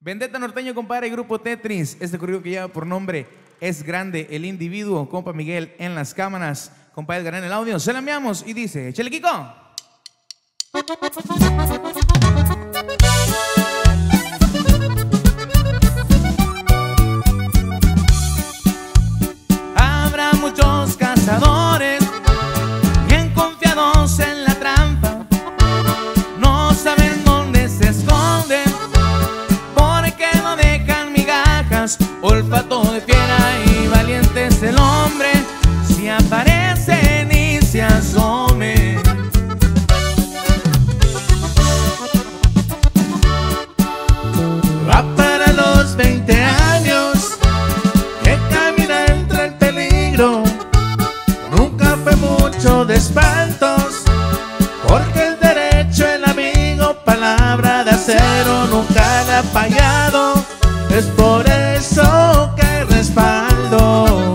Vendetta Norteño, compadre, Grupo Tetris. Este corrido que lleva por nombre Es Grande el Individuo. Compa Miguel en las cámaras. Compa Edgar en el audio. Se la enviamos y dice: échale, Kiko. Habrá muchos cazadores bien confiados en la trampa. No saben dónde se esconden porque no dejan migajas. Olfato de fiera y valiente es el hombre si aparece ni se asome. Va para los 20 años que camina entre el peligro. Nunca fue mucho de espantos porque el derecho, el amigo, palabra de acero, nunca le ha fallado. Es por eso que respaldo.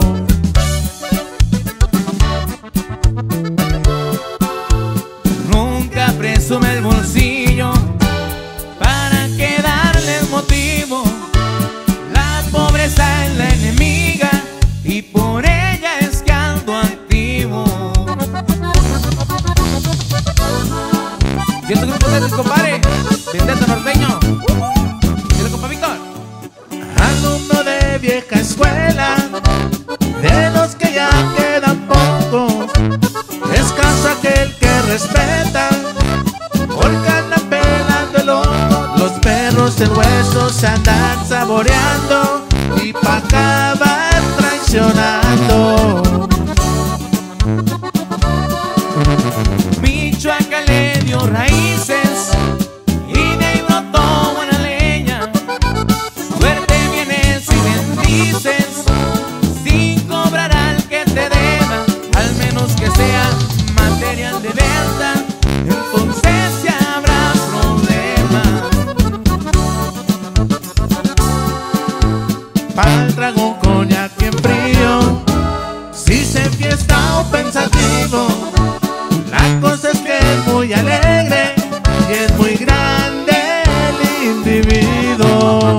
Nunca presume el bolsillo para que darle el motivo. La pobreza es la enemiga y por ella es que ando activo. Y este grupo de compadre, Vendetta Norteño. Dile, compa Víctor. Alumno de vieja escuela, de los que ya quedan pocos. Escaso aquel que respeta, porque andan pelando el ojo. Los perros del hueso se andan saboreando y pa' acabar traicionando. Michoacán le dio raíces y de ahí brotó buena leña. Suerte viene si bendices, sin cobrar al que te deba, al menos que sea material de venta, entonces ya habrá problema. Pa'l trago un coñac en frío, si se enfiesta o pensativo. La cosa es que es muy alegre y es muy grande el individuo.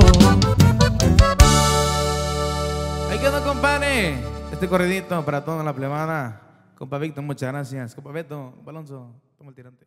Ahí quedó, compadre. Este corridito para toda la plebada. Compa Víctor, muchas gracias. Compa Beto, compa Alonso, toma el tirante.